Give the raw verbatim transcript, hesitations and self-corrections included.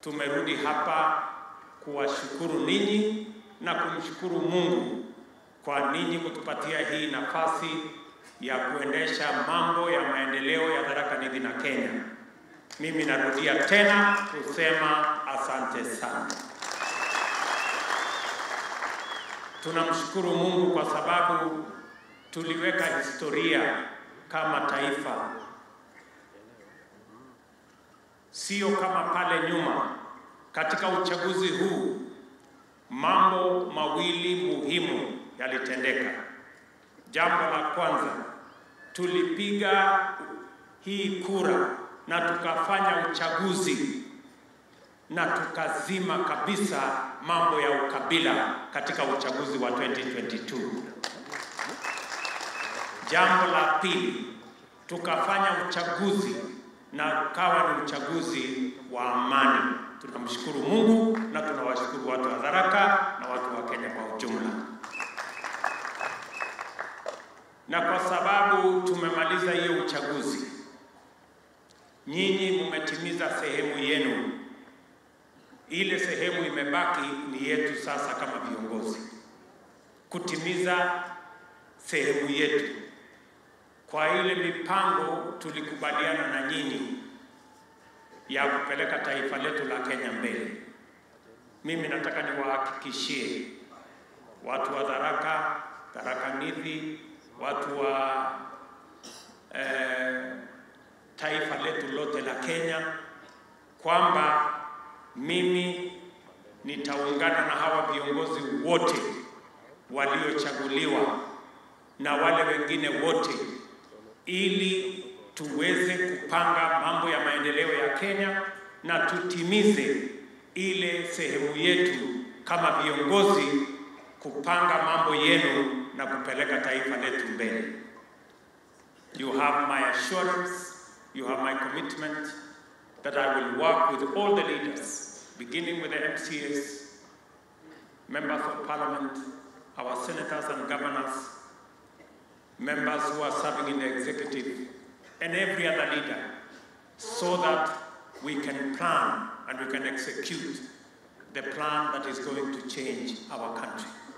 tumerudi hapa kuwashukuru ninyi na kumshukuru Mungu kwa ninyi kutupatia hii nafasi ya kuendesha mambo ya maendeleo ya Tharaka Nithi na Kenya. Mimi narudia tena kusema asante sana. Tunamshukuru Mungu kwa sababu tuliweka historia kama taifa. Sio kama pale nyuma. Katika uchaguzi huu mambo mawili muhimu yalitendeka. Jambo la kwanza, tulipiga hii kura na tukafanya uchaguzi na tukazima kabisa mambo ya ukabila katika uchaguzi wa twenty twenty-two. Jambo la pili, tukafanya uchaguzi na ukawa ni uchaguzi wa amani. Tunamshukuru Mungu na tunawashukuru watu wa Tharaka na watu wa Kenya kwa ujumla. Na kwa sababu tumemaliza hiyo uchaguzi, nyinyi mmetimiza sehemu yenu. Ile sehemu imebaki ni yetu sasa kama viongozi, kutimiza sehemu yetu kwa ile mipango tulikubaliana na nyinyi ya kupeleka taifa letu la Kenya mbele. Mimi nataka niwahakikishie watu wa Tharaka, Tharaka Nithi, watu wa eh, taifa letu lote la Kenya kwamba mimi nitaungana na hawa viongozi wote waliochaguliwa na wale wengine wote ili tuweze kupanga mambo ya maendeleo ya Kenya na tutimize ile sehemu yetu kama viongozi kupanga mambo yenu na kupeleka taifa letu mbele. You have my assurance, you have my commitment that I will work with all the leaders, beginning with the M C As, members of parliament, our senators and governors, members who are serving in the executive, and every other leader, so that we can plan and we can execute the plan that is going to change our country.